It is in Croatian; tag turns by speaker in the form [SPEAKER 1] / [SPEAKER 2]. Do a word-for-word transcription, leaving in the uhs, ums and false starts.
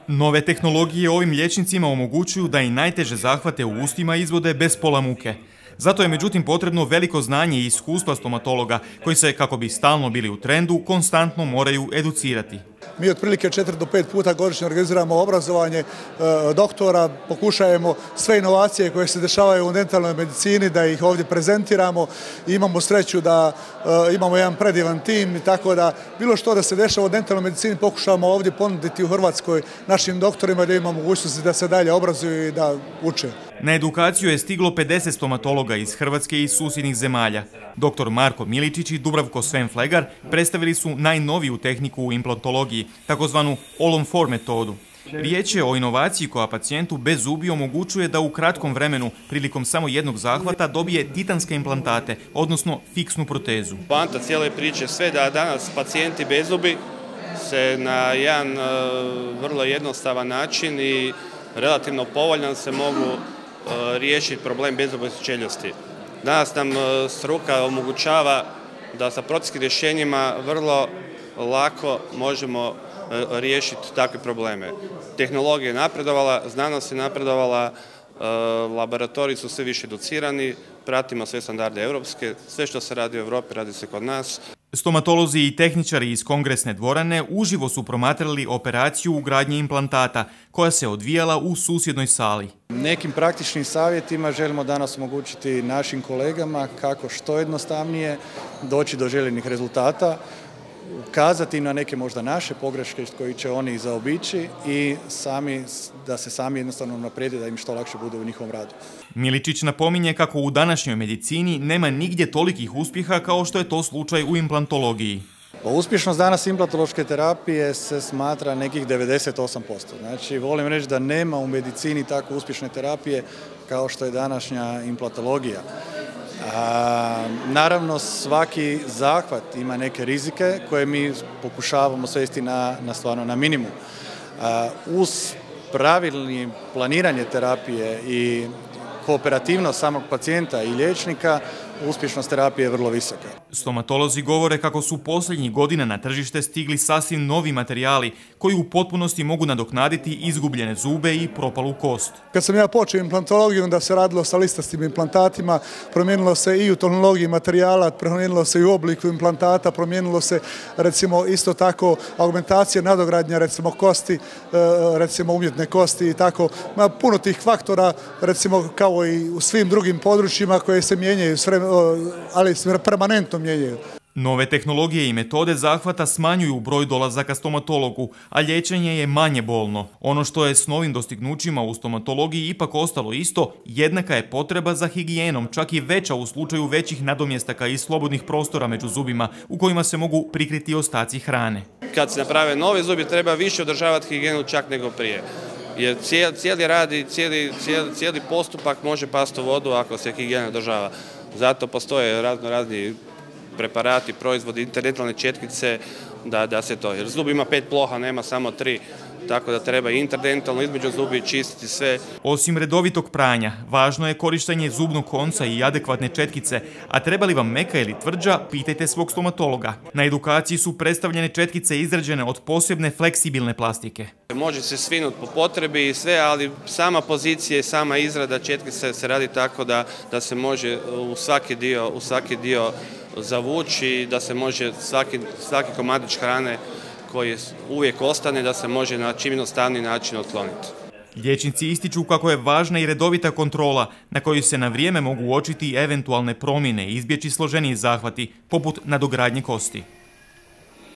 [SPEAKER 1] Nove tehnologije ovim liječnicima omogućuju da i najteže zahvate u ustima izvode bez pola muke. Zato je međutim potrebno veliko znanje i iskustva stomatologa koji se, kako bi stalno bili u trendu, konstantno moraju educirati.
[SPEAKER 2] Mi otprilike četiri do pet puta godišnje organiziramo obrazovanje e, doktora, pokušajemo sve inovacije koje se dešavaju u dentalnoj medicini da ih ovdje prezentiramo. I imamo sreću da e, imamo jedan predivan tim i tako da bilo što da se dešava u dentalnoj medicini pokušavamo ovdje ponuditi u Hrvatskoj našim doktorima da ima mogućnosti da se dalje obrazuju i da uče.
[SPEAKER 1] Na edukaciju je stiglo pedeset stomatologa iz Hrvatske i iz susjednih zemalja. Doktor Marko Miličić i Dubravko Sven-Flegar predstavili su najnoviju tehniku u implantologiji, takozvanu all on four metodu. Riječ je o inovaciji koja pacijentu bez zubi omogućuje da u kratkom vremenu, prilikom samo jednog zahvata, dobije titanske implantate, odnosno fiksnu protezu.
[SPEAKER 3] Poanta cijele priče sve da danas pacijenti bez zubi se na jedan uh, vrlo jednostavan način i relativno povoljan se mogu uh, riješiti problem bezzubnosti čeljusti. Danas nam uh, struka omogućava da sa procesnim rješenjima vrlo lako možemo uh, riješiti takve probleme. Tehnologija je napredovala, znanost je napredovala, uh, laboratoriji su sve više educirani, pratimo sve standarde europske, sve što se radi u Europi radi se kod nas.
[SPEAKER 1] Stomatolozi i tehničari iz kongresne dvorane uživo su promatrali operaciju ugradnje implantata koja se odvijala u susjednoj sali.
[SPEAKER 4] Nekim praktičnim savjetima želimo danas omogućiti našim kolegama kako što jednostavnije doći do željenih rezultata, ukazati na neke možda naše pogreške koje će oni zaobići i sami, da se sami jednostavno naprijede da im što lakše bude u njihovom radu.
[SPEAKER 1] Miličić napominje kako u današnjoj medicini nema nigdje tolikih uspjeha kao što je to slučaj u implantologiji.
[SPEAKER 4] Uspješnost danas implantološke terapije se smatra nekih devedeset osam posto. Znači, volim reći da nema u medicini tako uspješne terapije kao što je današnja implantologija. A, naravno, svaki zahvat ima neke rizike koje mi pokušavamo svesti na, na, stvarno na minimum. A, uz pravilni planiranje terapije i kooperativnost samog pacijenta i liječnika, uspješnost terapije je vrlo visoka.
[SPEAKER 1] Stomatolozi govore kako su posljednjih godina na tržište stigli sasvim novi materijali koji u potpunosti mogu nadoknaditi izgubljene zube i propalu kost.
[SPEAKER 2] Kad sam ja počeo implantologiju, onda se radilo sa listastim implantatima, promijenilo se i u tehnologiji materijala, promijenilo se i u obliku implantata, promijenilo se recimo isto tako augmentacija, nadogradnja recimo kosti, recimo umjetne kosti i tako. Ima puno tih faktora, recimo kao i u svim drugim područjima koje se mijenjaju s vremenom, ali se permanentno mijenjaju.
[SPEAKER 1] Nove tehnologije i metode zahvata smanjuju broj dolazaka stomatologu, a liječenje je manje bolno. Ono što je s novim dostignućima u stomatologiji ipak ostalo isto, jednaka je potreba za higijenom, čak i veća u slučaju većih nadomjestaka i slobodnih prostora među zubima u kojima se mogu prikriti ostaci hrane.
[SPEAKER 3] Kad se naprave novi zubi treba više održavati higijenu čak nego prije. Jer cijeli, cijeli rad i cijeli, cijeli, cijeli postupak može pasti u vodu ako se higijena održava. Zato postoje razno razni preparati, proizvodi, interdentalne četkice, da, da se to, jer zub ima pet ploha, nema samo tri, tako da treba interdentalno između zubi čistiti sve.
[SPEAKER 1] Osim redovitog pranja, važno je korištenje zubnog konca i adekvatne četkice, a treba li vam meka ili tvrđa, pitajte svog stomatologa. Na edukaciji su predstavljene četkice izrađene od posebne fleksibilne plastike.
[SPEAKER 3] Može se svinuti po potrebi i sve, ali sama pozicija i sama izrada četkice se radi tako da, da se može u svaki dio, u svaki dio zavući, da se može svaki, svaki komadić hrane koji uvijek ostane, da se može na čim jednostavniji način otkloniti.
[SPEAKER 1] Liječnici ističu kako je važna i redovita kontrola na kojoj se na vrijeme mogu uočiti eventualne promjene i izbjeći složeniji zahvati, poput nadogradnje kosti.